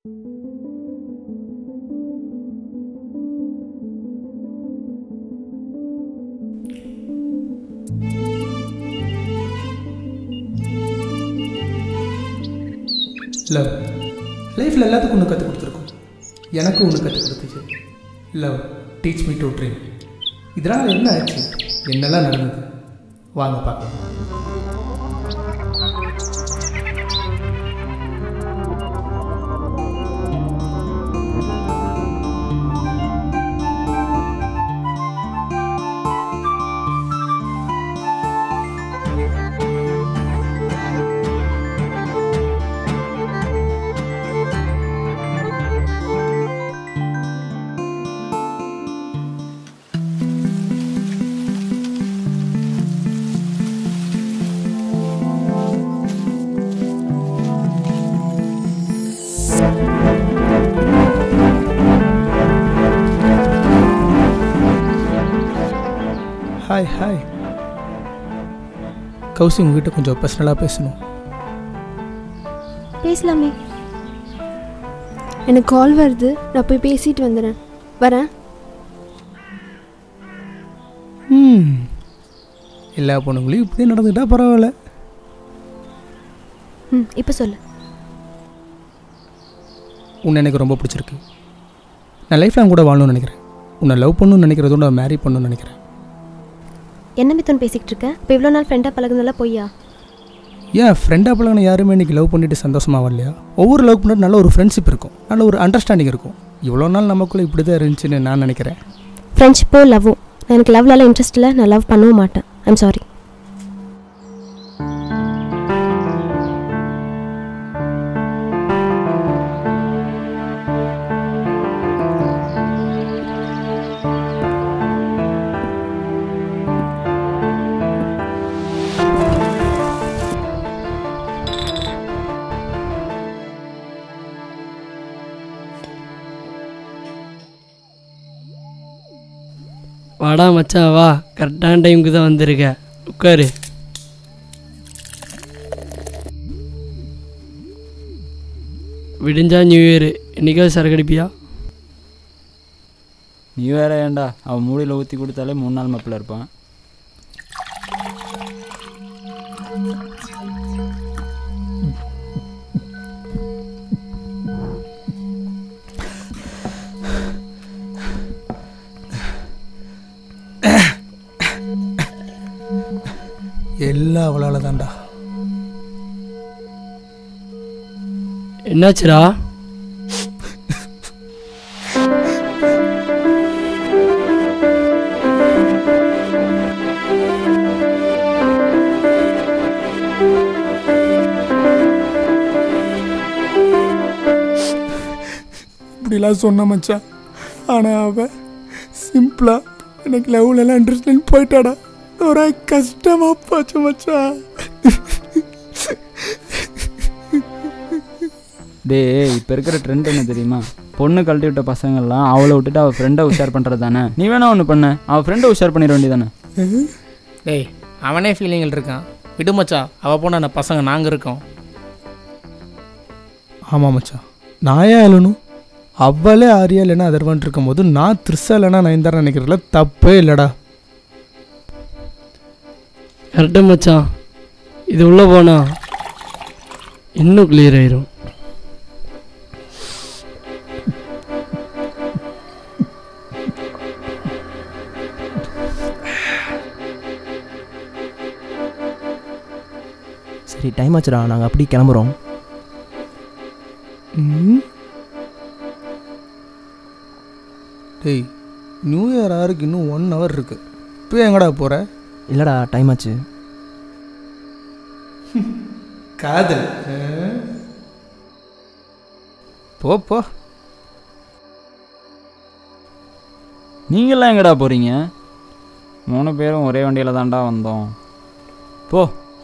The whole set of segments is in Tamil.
லவ் லைஃப்பில் எல்லாத்துக்கும் ஒன்று கற்றுக் கொடுத்துருக்கோம். எனக்கு ஒன்று கற்றுக் கொடுத்துச்சு. Love teach me to dream. இதனால் என்ன ஆச்சு, என்னெல்லாம் நடந்தது, வாங்க பார்க்கலாம். ஹாய் ஹாய் கௌசி, உங்ககிட்ட கொஞ்சம் பர்சனலாக பேசணும். பேசலாமே. எனக்கு கால் வருது, நான் போய் பேசிட்டு வந்துடுறேன். வரேன். எல்லா பொண்ணுங்களையும் இப்படியே நடந்துக்கிட்டா பரவாயில்ல. இப்போ சொல்லு. உன்னை எனக்கு ரொம்ப பிடிச்சிருக்கு. நான் லைஃப்பில் கூட வாழணும்னு நினைக்கிறேன். உன்னை லவ் பண்ணணும்னு நினைக்கிறதோட மேரி பண்ணணும்னு நினைக்கிறேன். என்ன மித்தன் பேசிக்கிட்டு இருக்க? இப்போ இவ்வளோ நாள் ஃப்ரெண்டாக பழகுனதெல்லாம் பொய்யா? ஏன் ஃப்ரெண்டாக பழகின யாருமே இன்றைக்கி லவ் பண்ணிட்டு சந்தோஷமாக வரலையா? ஒவ்வொரு லவ் பண்ணிட்டு நல்ல ஒரு ஃப்ரெண்ட்ஷிப் இருக்கும், நல்ல ஒரு அண்டர்ஸ்டாண்டிங் இருக்கும். இவ்வளோ நாள் நமக்குள்ளே இப்படி தான் இருந்துச்சுன்னு நான் நினைக்கிறேன். ஃப்ரெண்ட்ஷிப்போ லவ்வோ, எனக்கு லவ்லாம் இன்ட்ரெஸ்ட் இல்லை. நான் லவ் பண்ணவும் மாட்டேன். I'm sorry. வாடா மச்சான் வா, கரெக்டான டைமுக்கு தான் வந்திருக்க. உட்காரு. விடிஞ்சா நியூ இயரு, என்னைக்காவது சரக்கு அடிப்பியா? நீ வேற ஏன்டா, அவன் மூடியில் ஊற்றி கொடுத்தாலே 3 நாள் மப்பில் இருப்பான். எல்லாம் அவளால் தான்டா. என்னாச்சுடா? இப்படிலாம் சொன்ன மச்சான். ஆனால் அவன் சிம்பிளாக எனக்கு லவ்லெல்லாம் இன்ட்ரெஸ்ட் போயிட்டாடா. ஒரு கஷ்டமா போச்சு மச்சான். டே, இப்போ இருக்கிற ட்ரெண்ட் என்ன தெரியுமா? பொண்ணு கழட்டி விட்ட பசங்கள்லாம் அவளை விட்டுட்டு அவள் ஃப்ரெண்டை உஷார் பண்ணுறது தானே. நீ வேணா ஒன்று பண்ண, அவள் ஃப்ரெண்டை உஷார் பண்ணிட வேண்டியதானே. டேய், அவனே ஃபீலிங்கில் இருக்கான், விடு மச்சான். அவள் போன பசங்க நாங்கள் இருக்கோம். ஆமாம் மச்சான், நான் ஏன் அழணும்? அவளே ஆரியா இல்லைன்னா அதர்வான் இருக்கும் போது நான் த்ரிஷா இல்லைன்னா நயன்தாரா நினைக்கிறதுல தப்பே இல்லைடா. கரெக்டு மச்சான், இது உள்ளே போனா இன்னும் கிளியர் ஆயிரும். சரி, டைம் ஆச்சுடா, நாங்கள் அப்படி கிளம்புறோம். டேய், நியூ இயர் ஆருக்கு இன்னும் 1 hour இருக்கு. இப்போ எங்கடா போகிற? இல்லைடா, டைம் ஆச்சு. காதல் போ போ. நீங்களாம் எங்கடா போகிறீங்க? 3 பேரும் ஒரே வண்டியில் தான்டா வந்தோம். போ.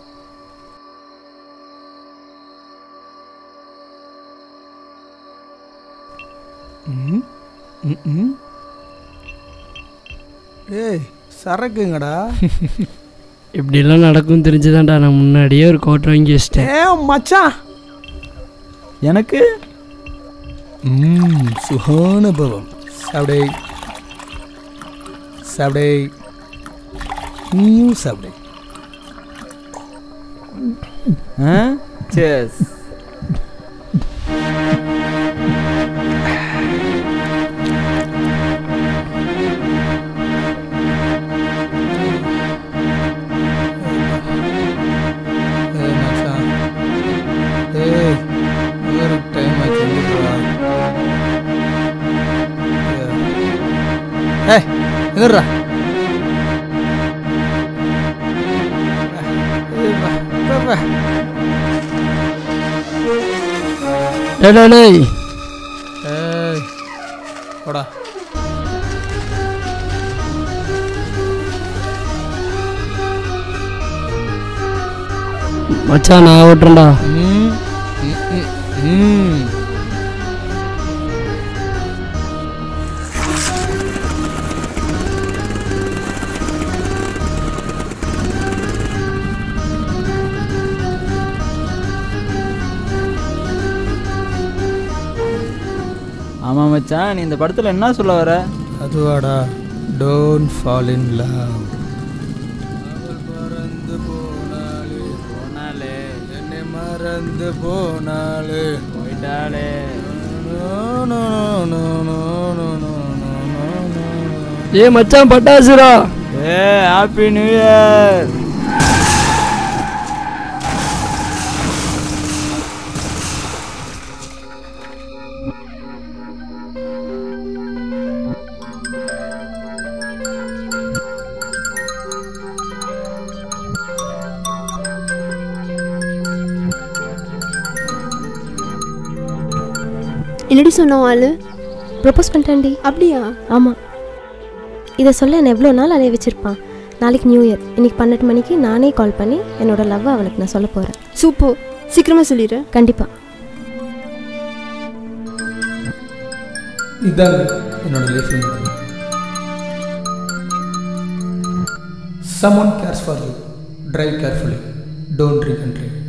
ஏய், சரக்குங்கடா. இப்படிலாம் நடக்கும் தெரிஞ்சுதான்டா நான் முன்னாடியே ஒரு கோட்டை வாங்கி வச்சிட்டேன். மச்சான், எனக்கு சுகானுபவம். சாப்பிடே சாப்பிடே, நீயும் சாப்பிடே. Cheers. எங்கடா போடா. மச்சான் நான் ஓட்டுறேன்டா. ஆமாம் மச்சான், நீ இந்த படத்தில் என்ன சொல்ல வர? அதுவாடா, டோன்ட் ஃபால் இன் லவ். மறந்து போனாலே போனாலே என்னை மறந்து போனாலே போயிட்டாலே. ஏ மச்சான் பட்டாசுரா. Happy new year. என்னடி சொன்னோம் ஆளு? ப்ரப்போஸ் பண்ணிட்டேன்டி. அப்படியா? ஆமாம். இதை சொல்ல என்னை எவ்வளோ நாள் அலைய வச்சுருப்பான். நாளைக்கு நியூ இயர், இன்னைக்கு 12 மணிக்கு நானே கால் பண்ணி என்னோட லவ்வை அவளுக்கு நான் சொல்ல போகிறேன். சூப்பர், சீக்கிரமாக சொல்லிடு. கண்டிப்பாக. இதான் என்னோட life. Someone cares for you. Drive carefully. Don't drink and drive.